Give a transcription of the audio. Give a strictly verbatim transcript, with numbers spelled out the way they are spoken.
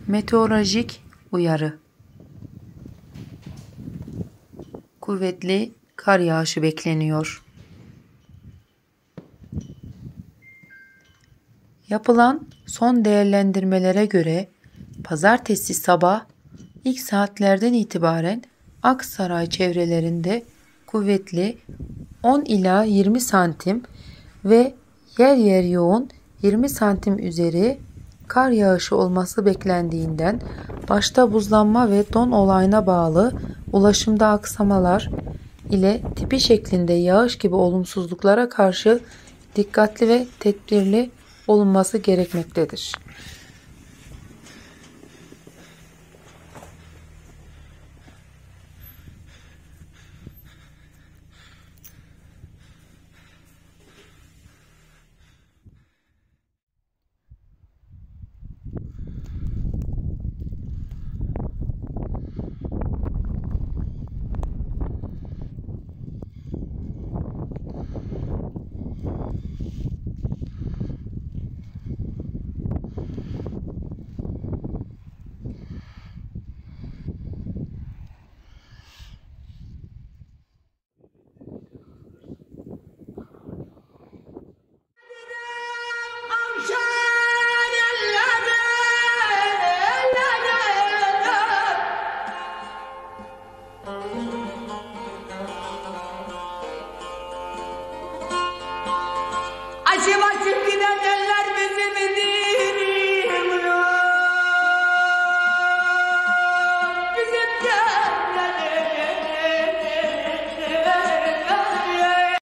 Meteorolojik uyarı. Kuvvetli kar yağışı bekleniyor. Yapılan son değerlendirmelere göre pazartesi sabah ilk saatlerden itibaren Aksaray çevrelerinde kuvvetli on ila yirmi santim ve yer yer yoğun yirmi santim üzeri kar yağışı olması beklendiğinden başta buzlanma ve don olayına bağlı ulaşımda aksamalar ile tipi şeklinde yağış gibi olumsuzluklara karşı dikkatli ve tedbirli olunması gerekmektedir. Acaba kim